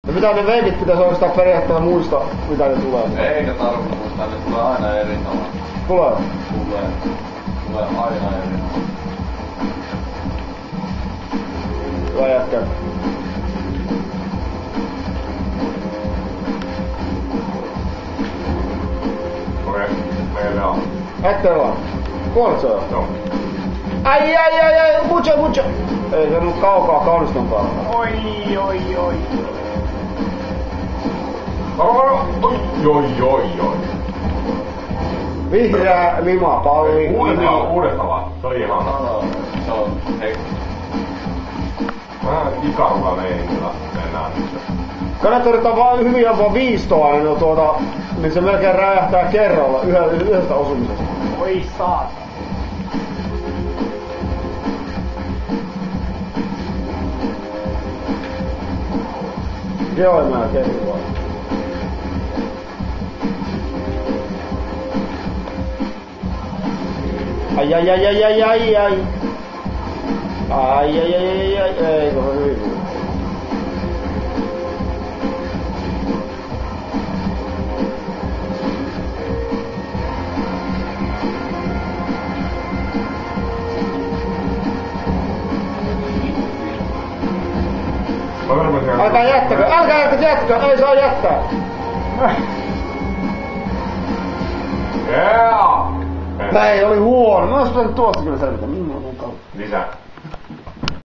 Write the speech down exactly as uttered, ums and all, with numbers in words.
No mitä ne veikit pitäis oikeastaan periaatteella muistaa, mitä ne tulee? Eikä tarvitse muistaa, ne tulee aina eri tavalla. Tulee? Tulee. Tulee aina eri tavalla. Hyvä jätkä. Okei, meillä on. Ette vaan. Kuolet se on? Joo. Ai ai ai ai, mucho mucho! Ei se nyt kaukaa kaunistampaa. Oi oi oi. Oi, oi, oi, oi. Vihreä lima, palli. Uudestaan, uudestaan vaan. Se oli ihana. No, se on hei. Vähän ikarulla meinillä mennään nyt. Kannattaa yrittää vaan hyvin ampua viistoa, niin, no tuota, niin se melkein räjähtää kerralla yhdestä osumisesta. Oi saat. Joo, mä kehun vaan. Ai ai ai ai ai ai ai. Ai ai ai ai ai ai. Eikö se hyvin? Älkää jättäkö, älkää jättäkö, ei saa jättää. Yeah! Tää ei oli huono, mä ois pitänyt tuosta kyllä selvitä, minun on kautta. Lisää.